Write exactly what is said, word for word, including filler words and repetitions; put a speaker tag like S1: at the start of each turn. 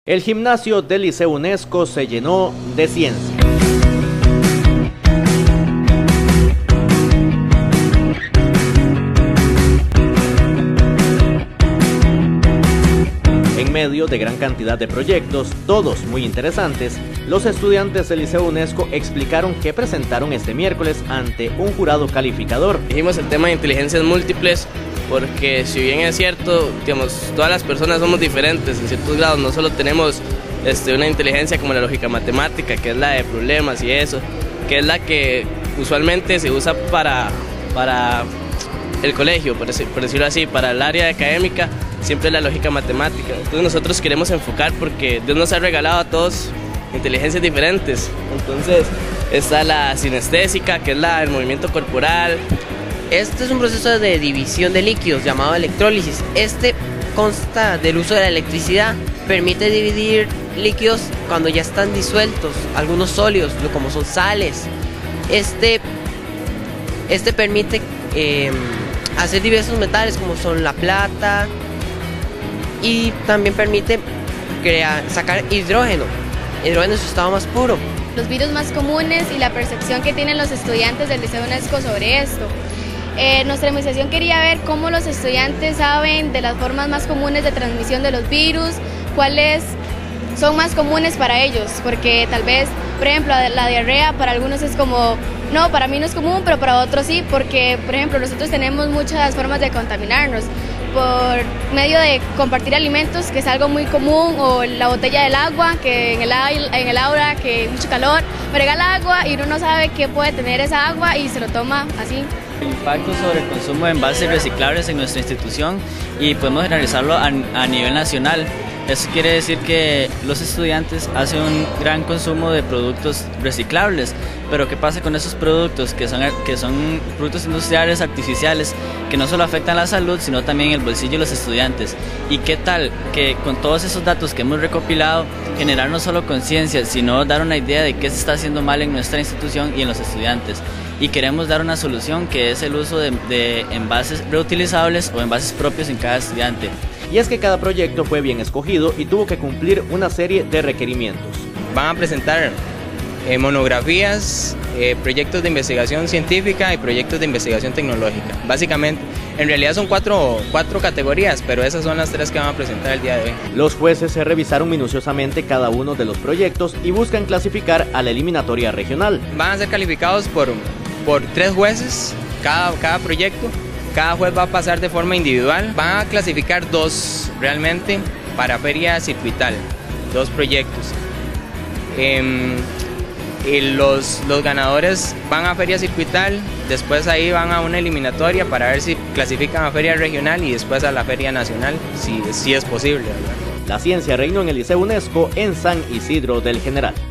S1: El gimnasio del Liceo UNESCO se llenó de ciencia. En medio de gran cantidad de proyectos, todos muy interesantes, los estudiantes del Liceo UNESCO explicaron qué presentaron este miércoles ante un jurado calificador.
S2: Dijimos el tema de inteligencias múltiples porque, si bien es cierto, digamos, todas las personas somos diferentes en ciertos grados, no solo tenemos este, una inteligencia como la lógica matemática, que es la de problemas y eso, que es la que usualmente se usa para, para el colegio, por decirlo así, para el área académica, siempre es la lógica matemática. Entonces nosotros queremos enfocar porque Dios nos ha regalado a todos inteligencias diferentes. Entonces está la sinestésica, que es la del movimiento corporal.
S3: Este es un proceso de división de líquidos llamado electrólisis. Este consta del uso de la electricidad, permite dividir líquidos cuando ya están disueltos, algunos sólidos, como son sales. Este, este permite eh, hacer diversos metales como son la plata, y también permite crear, sacar hidrógeno, hidrógeno en su estado más puro.
S4: Los virus más comunes y la percepción que tienen los estudiantes del Liceo UNESCO sobre esto. Eh, nuestra investigación quería ver cómo los estudiantes saben de las formas más comunes de transmisión de los virus, cuáles son más comunes para ellos, porque tal vez, por ejemplo, la diarrea para algunos es como, no, para mí no es común, pero para otros sí, porque, por ejemplo, nosotros tenemos muchas formas de contaminarnos, por medio de compartir alimentos, que es algo muy común, o la botella del agua, que en el, en el aula, que hay mucho calor, me regala agua y uno no sabe qué puede tener esa agua y se lo toma así.
S5: El impacto sobre el consumo de envases reciclables en nuestra institución y podemos generalizarlo a, a nivel nacional. Eso quiere decir que los estudiantes hacen un gran consumo de productos reciclables, pero ¿qué pasa con esos productos que son, que son productos industriales artificiales que no solo afectan la salud, sino también el bolsillo de los estudiantes? ¿Y qué tal que con todos esos datos que hemos recopilado, generar no solo conciencia, sino dar una idea de qué se está haciendo mal en nuestra institución y en los estudiantes? Y queremos dar una solución, que es el uso de, de envases reutilizables o envases propios en cada estudiante.
S1: Y es que cada proyecto fue bien escogido y tuvo que cumplir una serie de requerimientos.
S6: Van a presentar eh, monografías, eh, proyectos de investigación científica y proyectos de investigación tecnológica. Básicamente, en realidad son cuatro, cuatro categorías, pero esas son las tres que van a presentar el día de hoy.
S1: Los jueces se revisaron minuciosamente cada uno de los proyectos y buscan clasificar a la eliminatoria regional.
S6: Van a ser calificados por, por tres jueces cada, cada proyecto. Cada juez va a pasar de forma individual. Van a clasificar dos realmente para feria circuital, dos proyectos. Eh, y los, los ganadores van a feria circuital, después ahí van a una eliminatoria para ver si clasifican a feria regional y después a la feria nacional, si, si es posible, ¿verdad?
S1: La ciencia reinó en el Liceo UNESCO en San Isidro del General.